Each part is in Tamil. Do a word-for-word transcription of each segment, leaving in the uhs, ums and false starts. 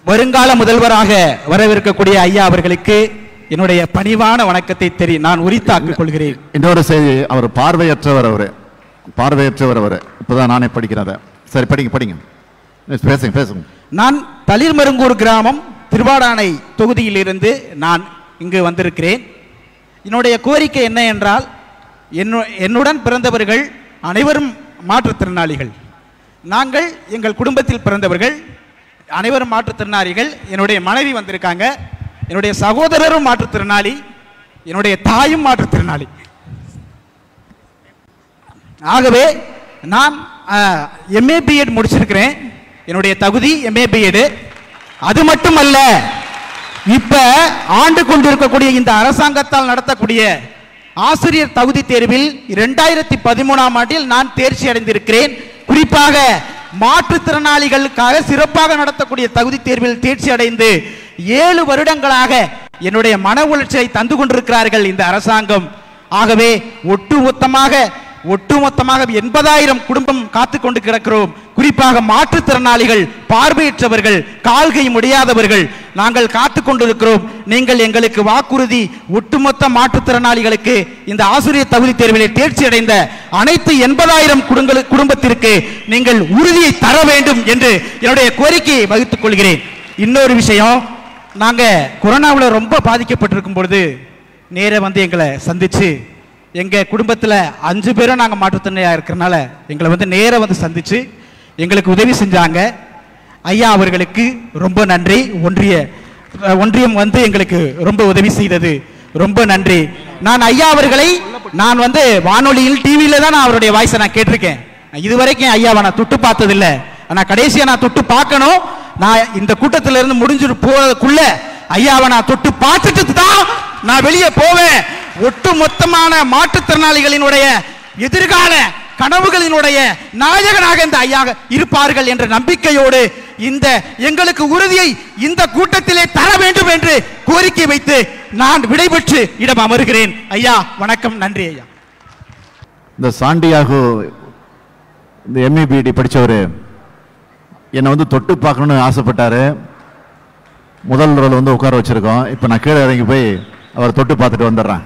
வருங்கால முதல்வராக வரவிருக்கக்கூடிய ஐயா அவர்களுக்கு என்னுடைய பணிவான வணக்கத்தை தெரி நான் உரித்தாக்கிக் கொள்கிறேன். இன்னொரு செய்தி, அவர் பார்வையற்றவர், அவரு பார்வையற்றவர், அவரு இப்பதான் நானே படிக்கிறத. சரி, படிங்க படிங்க, பேசுங்க பேசுங்க. நான் தளிர்மருங்கூர் கிராமம் திருவாடானை தொகுதியிலிருந்து நான் இங்கு வந்திருக்கிறேன். என்னுடைய கோரிக்கை என்ன என்றால், என்னுடன் பிறந்தவர்கள் அனைவரும் மாற்றுத்திறனாளிகள். நாங்கள் எங்கள் குடும்பத்தில் பிறந்தவர்கள் அனைவரும் மாற்றுத்திறனாளிகள். என்னுடைய மனைவி வந்திருக்காங்க, என்னுடைய சகோதரரும் மாற்றுத்திறனாளி, என்னுடைய தாயும் மாற்றுத்திறனாளி. ஆகவே நான் எம்ஏ பிஎட் முடிச்சிருக்கிறேன். என்னுடைய தகுதி எம்ஏ பிஎட். அது மட்டுமல்ல, இப்ப ஆண்டு கொண்டிருக்கக்கூடிய இந்த அரசாங்கத்தால் நடத்தக்கூடிய ஆசிரியர் தகுதி தேர்வில் இரண்டாயிரத்தி பதிமூணாம் ஆண்டில் நான் தேர்ச்சி அடைந்திருக்கிறேன். குறிப்பாக மாற்றுத்திறனாளிகளுக்காக சிறப்பாக நடத்தக்கூடிய தகுதி தேர்வில் தேர்ச்சி அடைந்து ஏழு வருடங்களாக என்னுடைய மன உளைச்சலை தந்து கொண்டிருக்கிறார்கள் இந்த அரசாங்கம். ஆகவே ஒட்டுமொத்தமாக ஒட்டுமொத்தமாக எண்பதாயிரம் குடும்பம் காத்து கொண்டு கிடக்கிறோம். குறிப்பாக மாற்றுத்திறனாளிகள், பார்வையற்றவர்கள், கால்கை முடியாதவர்கள் நாங்கள் காத்து கொண்டிருக்கிறோம். நீங்கள் எங்களுக்கு வாக்குறுதி, ஒட்டுமொத்த மாற்றுத்திறனாளிகளுக்கு இந்த ஆசிரியர் தகுதி தேர்வில் தேர்ச்சி அடைந்த அனைத்து எண்பதாயிரம் குடும்பத்திற்கு நீங்கள் உறுதியை தர வேண்டும் என்று என்னுடைய கோரிக்கையை வகித்துக் கொள்கிறேன். இன்னொரு விஷயம், நாங்க கொரோனாவில் ரொம்ப பாதிக்கப்பட்டிருக்கும் பொழுது நேர வந்து எங்களை சந்திச்சு, எங்க குடும்பத்தில் அஞ்சு பேரும் நாங்கள் மாற்றுத்திறனாளியாக இருக்கிறனால எங்களை வந்து நேர வந்து சந்திச்சு எங்களுக்கு உதவி செஞ்சாங்க. ஐயா அவர்களுக்கு ரொம்ப நன்றி. ஒன்றிய ஒன்றியம் வந்து எங்களுக்கு ரொம்ப உதவி செய்தது, ரொம்ப நன்றி. நான் ஐயா அவர்களை நான் வந்து வானொலியில் டிவியில தான் நான் அவருடைய வாய்ஸை நான் கேட்டிருக்கேன். இதுவரைக்கும் ஐயாவை நான் தொட்டு பார்த்ததில்லை. ஆனால் கடைசியாக நான் தொட்டு பார்க்கணும். நான் இந்த கூட்டத்திலிருந்து முடிஞ்சிட்டு போறதுக்குள்ள ஐயாவை நான் தொட்டு பார்த்துட்டு தான் நான் வெளியே போவேன். ஒட்டு மொத்தமான மாற்றுத்திறனாளிகளினுடைய எதிர்கால கனவுகளினுடைய நாயகனாக இந்த ஐயா இருப்பார்கள் என்ற நம்பிக்கையோடு இந்த எங்களுக்கு உறுதியை இந்த கூட்டத்திலே தர வேண்டும் என்று கோரிக்கை வைத்து நான் விடைபெற்று இடம் அமர்கிறேன். ஐயா வணக்கம், நன்றி ஐயா. இந்த சாண்டியாகோ இந்த எம்ஏ பிஎட் படித்தவர் என்னை வந்து தொட்டு பார்க்கணும்னு ஆசைப்பட்டாரு. முதல் ரோல் வந்து உட்கார வச்சிருக்கோம். இப்போ நான் கீழே இறங்கி போய் அவரை தொட்டு பார்த்துட்டு வந்துடுறேன்.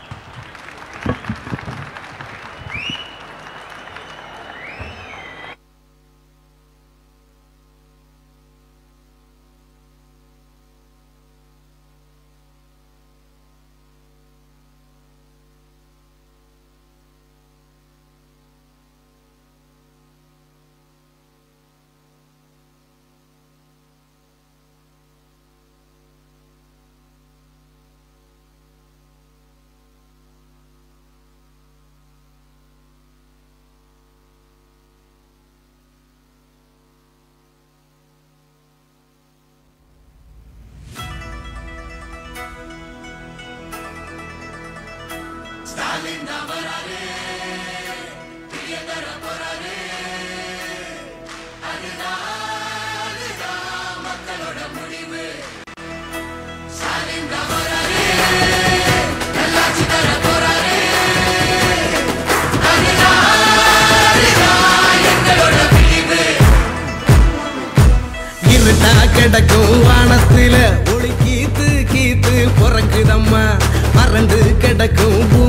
கிடக்கும் வானத்தில ஒளி கீத்து கீத்து பிறக்குதம்மா, மறந்து கிடக்கும்